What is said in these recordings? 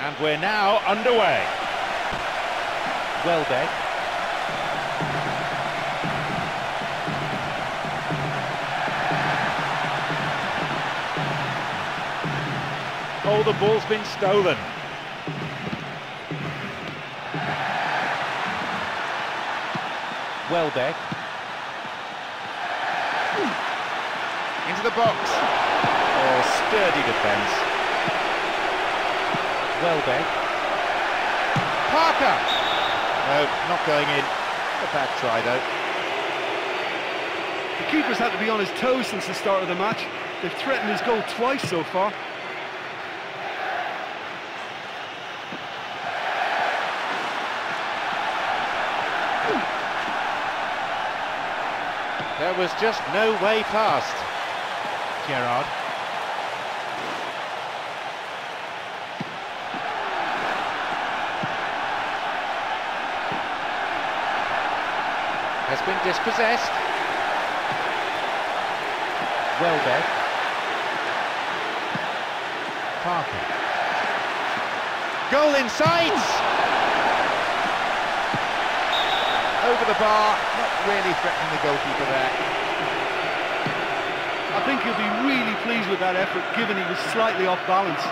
And we're now underway. Welbeck. Oh, the ball's been stolen. Welbeck. Into the box. Oh, sturdy defence. Welbeck. Parker. No, not going in. A bad try though. The keeper's had to be on his toes since the start of the match. They've threatened his goal twice so far. There was just no way past. Gerrard. Has been dispossessed. Welbeck. Parker. Goal in sight! Over the bar, not really threatening the goalkeeper there. I think he'll be really pleased with that effort, given he was slightly off balance.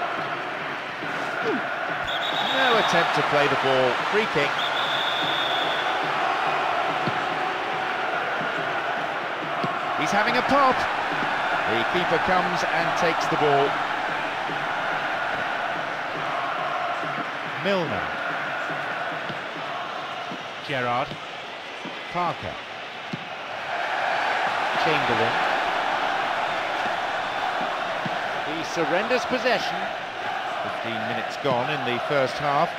No attempt to play the ball. Free kick. He's having a pop. The keeper comes and takes the ball. Milner. Gerrard. Parker. Chamberlain. He surrenders possession. 15 minutes gone in the first half.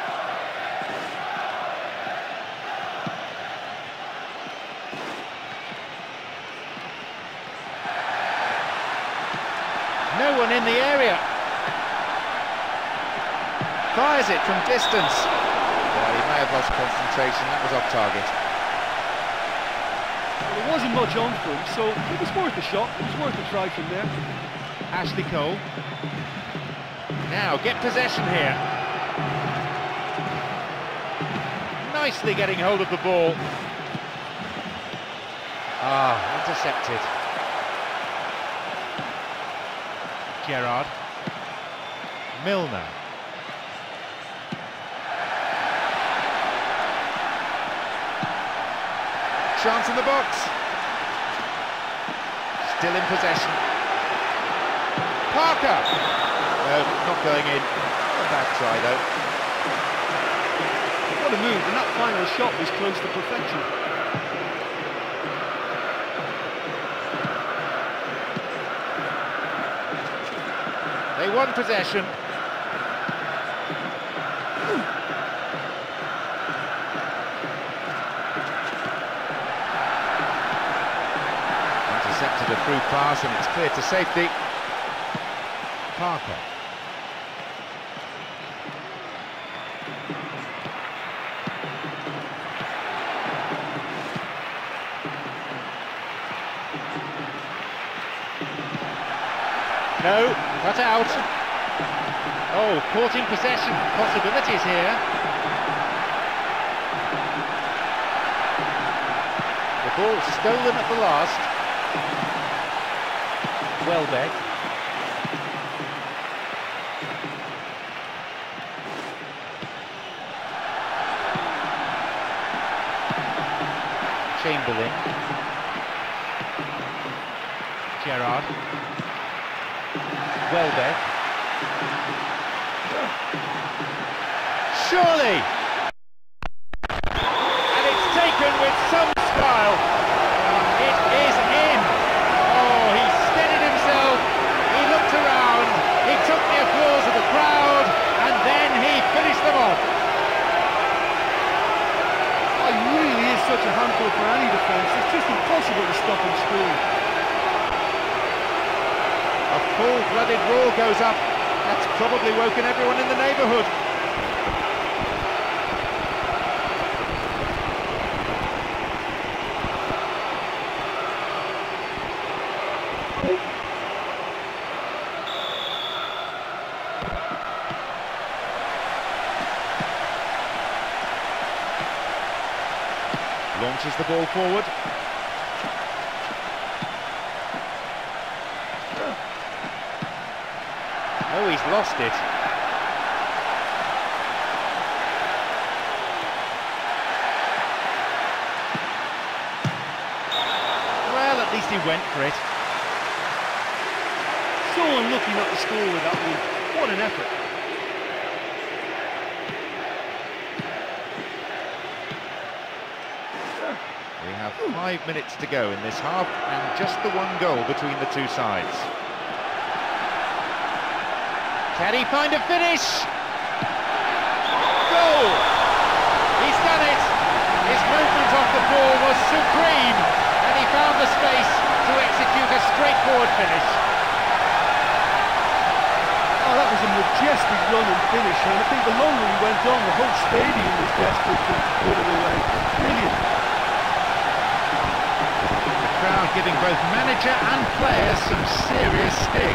No one in the area. Fires it from distance. Well, he may have lost concentration, that was off target. Well, there wasn't much on for him, so it was worth a shot. It was worth a try from there. Ashley Cole. Now, get possession here. Nicely getting hold of the ball. Ah, intercepted. Gerrard. Milner. Chance in the box. Still in possession. Parker. No, not going in. A bad try though. What a move, and that final shot was close to perfection. They won possession. Intercepted a through pass and it's clear to safety. Parker. No, cut out. Oh, caught in possession. Possibilities here. The ball stolen at the last. Welbeck. Chamberlain. Gerrard. Welbeck. Surely! And it's taken with some style. It is in. Oh, he steadied himself. He looked around. He took the applause of the crowd. And then he finished them off. Oh, he really is such a handful for any defence. It's just impossible to stop him scoring. A full-blooded roar goes up. That's probably woken everyone in the neighbourhood. Punches the ball forward. Oh, he's lost it. Well, at least he went for it. So unlucky not to score with that one. What an effort. We have 5 minutes to go in this half, and just the one goal between the two sides. Can he find a finish? Goal! He's done it! His movement off the ball was supreme, and he found the space to execute a straightforward finish. Oh, that was a majestic run and finish, and I think the longer he went on, the whole stadium was desperate to put it away. Brilliant. The crowd giving both manager and players some serious stick.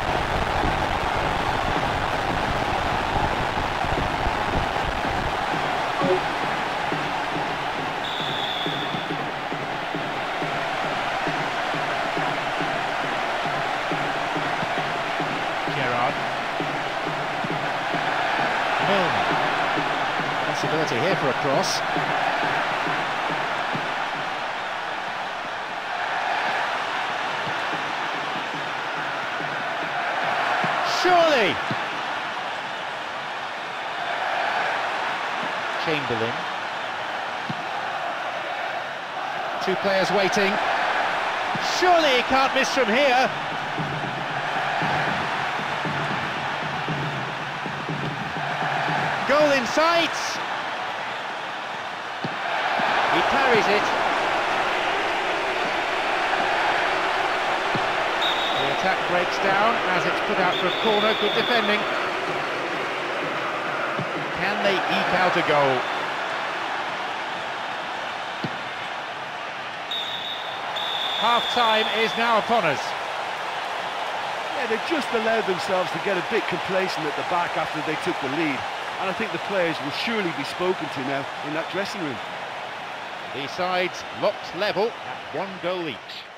Possibility here for a cross. Surely! Chamberlain. Two players waiting. Surely he can't miss from here. Goal in sight. He parries it. The attack breaks down as it's put out for a corner. Good defending. Can they eke out a goal? Half-time is now upon us. Yeah, they just allowed themselves to get a bit complacent at the back after they took the lead. And I think the players will surely be spoken to now in that dressing room. The sides locked level at 1 goal each.